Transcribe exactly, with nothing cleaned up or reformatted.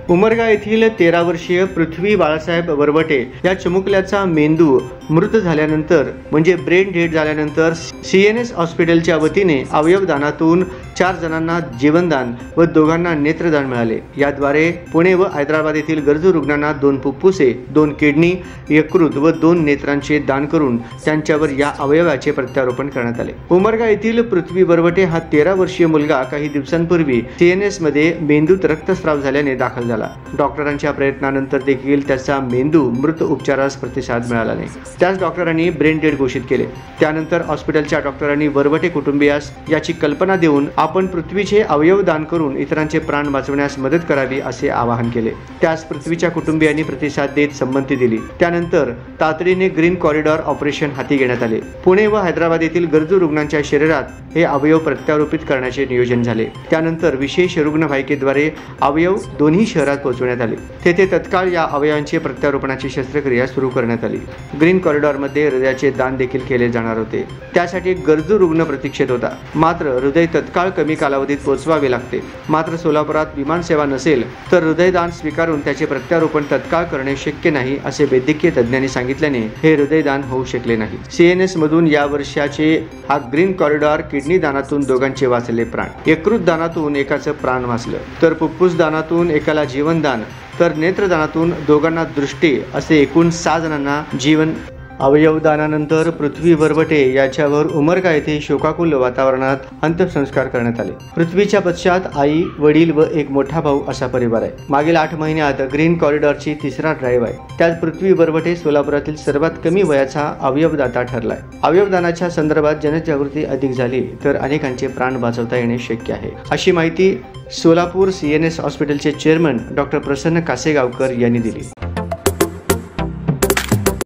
उमरगा येथील तेरा वर्षीय पृथ्वी बाळासाहेब वरवटे या चिमुकल्याचा मेंदू मृत झाल्यानंतर म्हणजे ब्रेन डेड झाल्यानंतर सीएनएस हॉस्पिटलच्या वतीने अवयवदानातून चार जणांना जीवनदान व दोघांना नेत्रदान मिळाले। याद्वारे पुणे व हैदराबाद येथील गरजू रुग्णांना दोन फुफ्फुसे, दोन किडनी, यकृत व दोन नेत्रांचे दान करून त्यांच्यावर या अवयवाचे प्रत्यारोपण करण्यात आले। उमरगा येथील पृथ्वी वरवटे हा तेरा वर्षीय मुलगा काही दिवसांपूर्वी सीएनएस मध्ये मेंदूत रक्तस्राव झाल्याने दाखल झाला। डॉक्टरांच्या प्रयत्नानंतर देखील त्याचा मेंदू मृत उपचारास प्रतिसाद मिळाला नाही। त्याच डॉक्टरांनी ब्रेन डेड घोषित केले। त्यानंतर हॉस्पिटलच्या डॉक्टरांनी वरवटे कुटुंबियास याची कल्पना देऊन आपण पृथ्वीचे अवयव दान करून इतरांचे प्राण वाचवण्यास मदत करावी असे आवाहन केले। त्यास पृथ्वीच्या कुटुंबियांनी प्रतिसाद देत संमती दिली। त्यानंतर तातडीने ग्रीन कॉरिडॉर ऑपरेशन हाती घेण्यात आले। पुणे व हैदराबाद येथील गरजू रुग्णांच्या शरीरात हे अवयव प्रत्यारोपित करण्याचे नियोजन झाले। त्यानंतर विशेष रुग्णवाहिकेद्वारे अवयव दोन्ही शहरात पोहोचवण्यात आले। तेथे तत्काळ या अवयवांचे प्रत्यारोपणाची शस्त्रक्रिया सुरू करण्यात आली। ग्रीन कॉरिडॉरमध्ये हृदयाचे दान देखील केले जाणार होते। त्यासाठी गरजू रुग्ण प्रतीक्षेत होता। मात्र हृदय तत्काळ कमी कालावधीत पोहोचवावे लागते। मात्र सोलापुरात विमान सेवा नसेल तर हृदयदान स्वीकारून त्याचे प्रत्यारोपण तत्काळ करणे शक्य नाही असे वैद्यकीय तज्ञांनी सांगितल्याने हे हृदयदान होऊ शकले नाही। सीएनएस मधून या वर्षाचे हा ग्रीन कॉरिडॉर किडनी दानातून दोघांचे वाचले प्राण, यकृत दानातून एकाचं प्राण वाचलं, तर फुफ्फुस दानातून एकाला जीवनदान, तर नेत्रदानातून दोघांना दृष्टी असे एकूण सहा जणांना जीवन। अवयवदानानंतर पृथ्वी वरवटे याच्यावर उमरगा येथे शोकाकुल वातावरणात अंत्यसंस्कार करण्यात आले। पृथ्वीच्या पश्चात आई, वडील व एक मोठा भाऊ असा परिवार आहे। मागील आठ महिन्यात ग्रीन कॉरिडॉरची तिसरा ड्राईव्ह आहे। त्यात पृथ्वी वरवटे सोलापुरातील सर्वात कमी वयाचा अवयवदाता ठरलाय। अवयवदानाच्या संदर्भात जनजागृती अधिक झाली तर अनेकांचे प्राण वाचवता येणे शक्य आहे, अशी माहिती सोलापूर सीएनएस हॉस्पिटलचे चेअरमन डॉक्टर प्रसन्न कासेगावकर यांनी दिली।